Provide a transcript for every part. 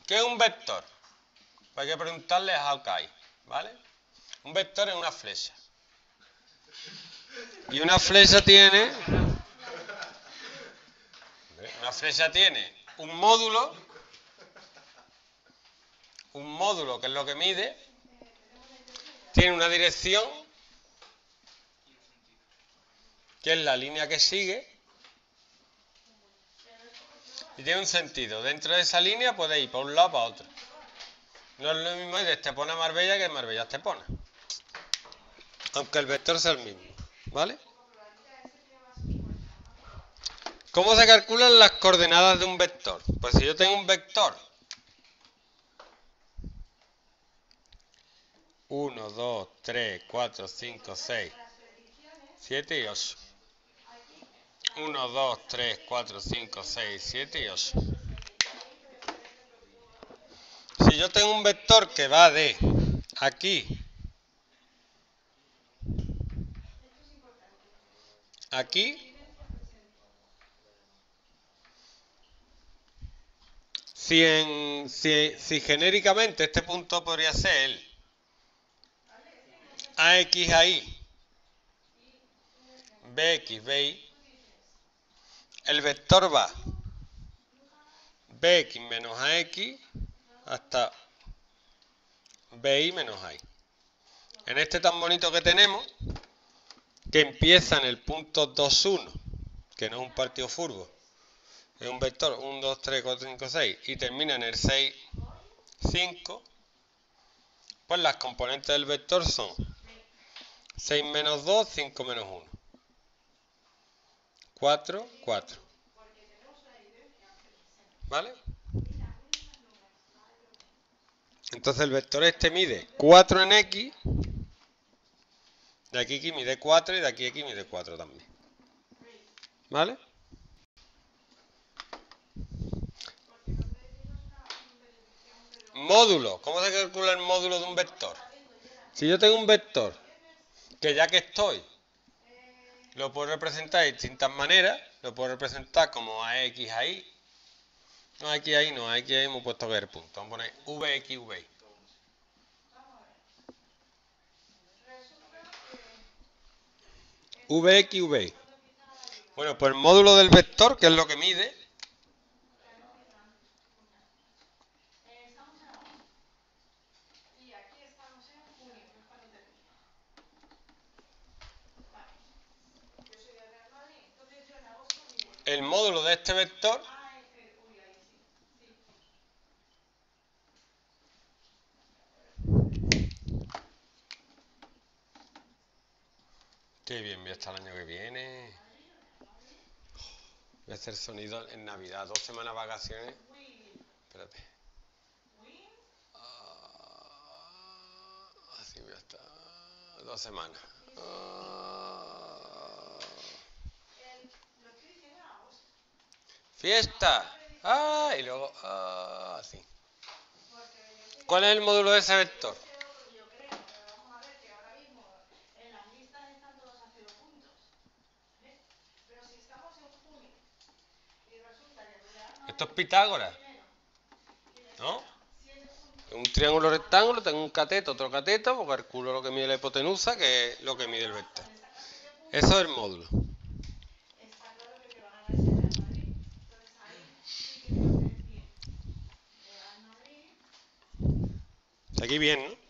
¿Qué es un vector? Pues hay que preguntarle a Hawkeye, ¿vale? Un vector es una flecha. Y una flecha tiene un módulo que es lo que mide, tiene una dirección, que es la línea que sigue, y tiene un sentido. Dentro de esa línea puede ir para un lado o para otro. No es lo mismo ir de Estepona a Marbella que de Marbella a Estepona, aunque el vector sea el mismo, ¿vale? ¿Cómo se calculan las coordenadas de un vector? Pues si yo tengo un vector 1, 2, 3, 4, 5, 6, 7 y 8. 1, 2, 3, 4, 5, 6, 7 y 8. Si yo tengo un vector que va de aquí a aquí, si genéricamente este punto podría ser el AX ahí, BX, BY, el vector va BX menos AX hasta BY menos AI. En este tan bonito que tenemos, que empieza en el punto 2, 1, que no es un partido furbo, es un vector 1, 2, 3, 4, 5, 6, y termina en el 6, 5, pues las componentes del vector son 6 menos 2, 5 menos 1. 4, 4. ¿Vale? Entonces el vector este mide 4 en X, de aquí mide 4 y de aquí mide 4 también. ¿Vale? Módulo. ¿Cómo se calcula el módulo de un vector? Si yo tengo un vector, que ya que estoy, lo puedo representar de distintas maneras. Lo puedo representar como AX ahí. No, AX ahí no, AX ahí hemos puesto que es el punto. Vamos a poner VX, VY. VX, VY. Bueno, pues el módulo del vector, que es lo que mide, el módulo de este vector qué bien, voy a estar el año que viene. Voy a hacer sonido en Navidad, 2 semanas de vacaciones. Espérate. Así voy a estar 2 semanas. Fiesta. Y luego así. ¿Cuál es el módulo de ese vector? Esto es Pitágoras, ¿no? Un triángulo rectángulo, tengo un cateto, otro cateto, pues calculo lo que mide la hipotenusa, que es lo que mide el vector. Eso es el módulo. Aquí bien, ¿no?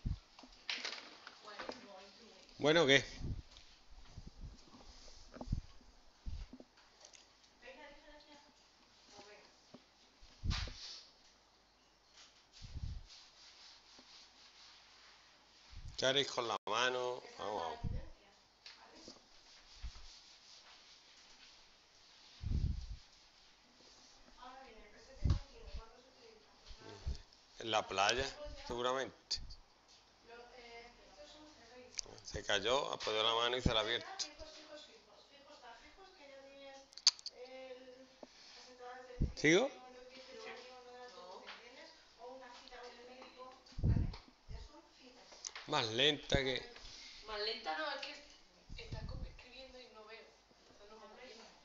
Bueno, ¿qué? ¿Qué haréis con la mano? Vamos, vamos. En la playa, seguramente. Se cayó, apoyó la mano y se la ha abierto. ¿Sigo? Más lenta que... Más lenta no, es que estás escribiendo y no veo.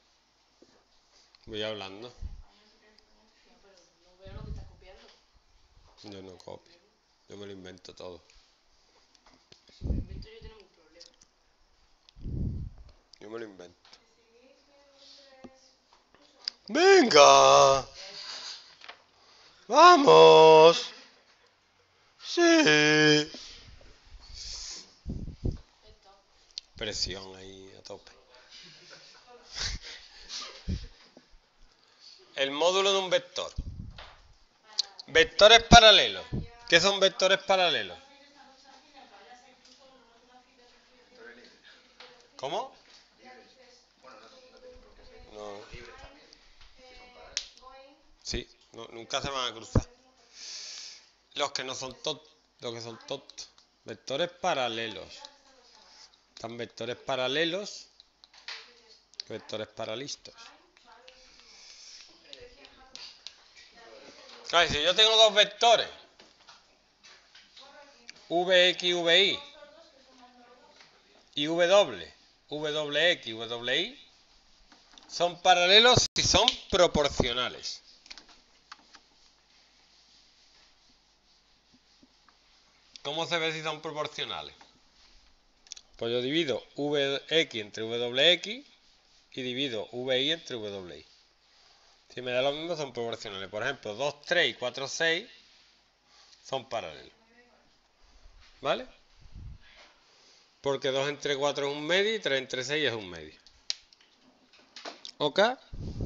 Voy hablando. No, pero no veo lo que estás copiando. Yo no copio. Yo me lo invento todo. Si me lo invento yo tenemos un problema. Yo me lo invento. ¡Venga! ¡Vamos! ¡Sí! Presión ahí a tope. El módulo de un vector. Vectores paralelos. ¿Qué son vectores paralelos? ¿Cómo? No. Sí, nunca se van a cruzar. Los que no son tontos. Los que son tontos. Vectores paralelos. Están vectores paralelos. Vectores paralistos. Ay, si yo tengo dos vectores, Vx y Vy, y Wx y Wy, son paralelos y son proporcionales. ¿Cómo se ve si son proporcionales? Pues yo divido Vx entre Wx y divido Vi entre Wi. Si me da lo mismo son proporcionales. Por ejemplo, 2, 3 y 4, 6 son paralelos. ¿Vale? Porque 2 entre 4 es un medio y 3 entre 6 es un medio. ¿Ok?